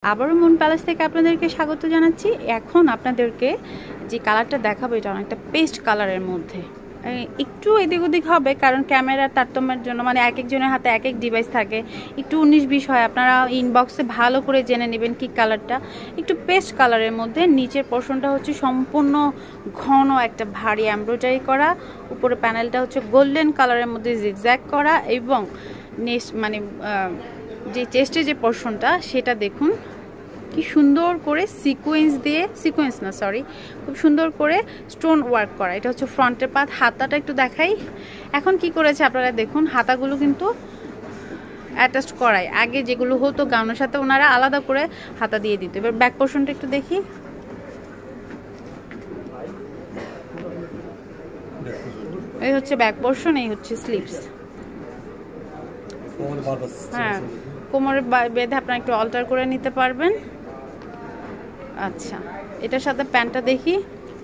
আবারও moon palace থেকে আপনাদেরকে স্বাগত জানাচ্ছি। এখন আপনাদেরকে যে কালারটা দেখাবো এটা অনেকটা পেস্ট কালারের মধ্যে, একটু এদিক ওদিক হবে কারণ ক্যামেরার তারতম্যের জন্য, মানে এক একজনের হাতে এক এক ডিভাইস থাকে, একটু 19-20 হয়। আপনারা ইনবক্সে ভালো করে জেনে নেবেন কি কালারটা। একটু পেস্ট কালারের মধ্যে, নিচের পোর্শনটা হচ্ছে সম্পূর্ণ ঘন একটা ভারী এমব্রয়ডারি করা, উপরে প্যানেলটা হচ্ছে গোল্ডেন কালারের মধ্যে জিগজ্যাগ করা, এবং মানে যে চেস্টের যে পোর্শনটা সেটা দেখুন কি সুন্দর করে খুব সুন্দর করে স্টোন ওয়ার্ক করা। এটা হচ্ছে ফ্রন্টের পার্ট। হাতাটা একটু দেখাই। এখন কি করেছে আপনারা দেখুন, হাতাগুলো কিন্তু অ্যাটাচ করাই, আগে যেগুলো হতো গাউনের সাথে ওনারা আলাদা করে হাতা দিয়ে দিত। এবার ব্যাক পোর্শনটা একটু দেখি। এই হচ্ছে ব্যাক পোর্শন, এই হচ্ছে স্লিভস। হ্যাঁ, কোমরে বেঁধে আপনারা একটু অল্টার করে নিতে পারবেন। আচ্ছা, এটার সাথে প্যান্টটা দেখি।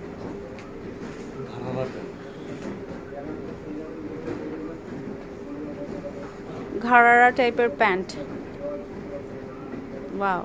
ঘাড়ারা টাইপের প্যান্ট। ওয়াও,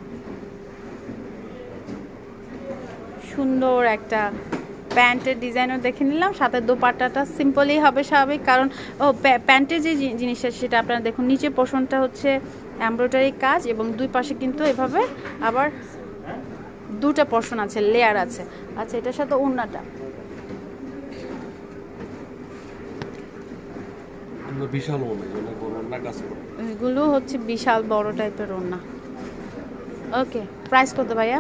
সুন্দর একটা প্যান্টের ডিজাইনও দেখে নিলাম। সাথে দোপাট্টাটা সিম্পলই হবে স্বাভাবিক, কারণ প্যান্টের যে জিনিসটা সেটা আপনারা দেখুন, নিচে পোর্শনটা হচ্ছে এমব্রয়ডারি কাজ এবং দুই পাশে কিন্তু এভাবে আবার দুটা পোর্শন আছে, লেয়ার আছে। আচ্ছা, এটার সাথে ওড়নাটা বিশাল ওড়না কাজ করে, এগুলো হচ্ছে বিশাল বড় টাইপের ওড়না। ওকে, প্রাইস কত ভাইয়া?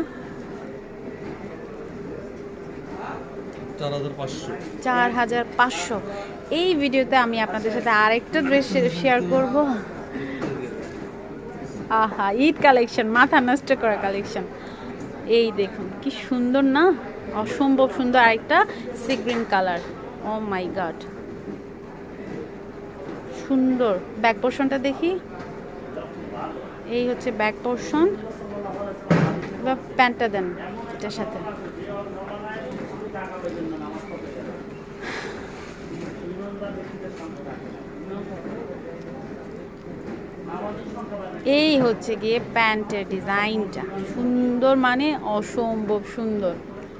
4500। এই ভিডিওতে আমি আপনাদের সাথে আরেকটা ড্রেস শেয়ার করব। আহা, ঈদ কালেকশন, মাথা নষ্ট করা কালেকশন। এই দেখুন কি সুন্দর না, অসম্ভব সুন্দর। আরেকটা sea green colour, oh my god, সুন্দর। ব্যাক পোর্শনটা দেখি। এই হচ্ছে ব্যাক পোর্শন। বা প্যান্টটা দেন এটার সাথে। এই হচ্ছে গিয়ে প্যান্টের ডিজাইনটা, সুন্দর মানে অসম্ভব সুন্দর।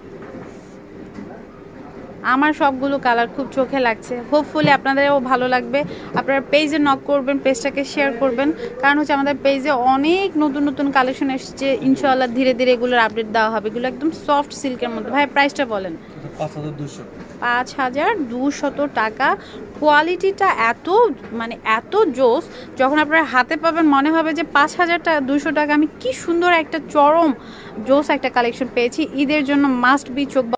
আমার সবগুলো কালার খুব চোখে লাগছে। হোপফুলি আপনাদেরও ভালো লাগবে। আপনারা পেজে নক করবেন, পেজটাকে শেয়ার করবেন, কারণ হচ্ছে আমাদের পেজে অনেক নতুন নতুন কালেকশন এসেছে। ইনশাআল্লাহ ধীরে ধীরে এগুলোর আপডেট দেওয়া হবে। এগুলো একদম সফট সিল্কের মধ্যে। ভাই, প্রাইসটা বলেন। 5200 টাকা। কোয়ালিটিটা এত জোস, যখন আপনারা হাতে পাবেন মনে হবে যে 5200 টাকা আমি কি সুন্দর একটা চরম জোস একটা কালেকশন পেয়েছি। ঈদের জন্য মাস্ট বি চোখ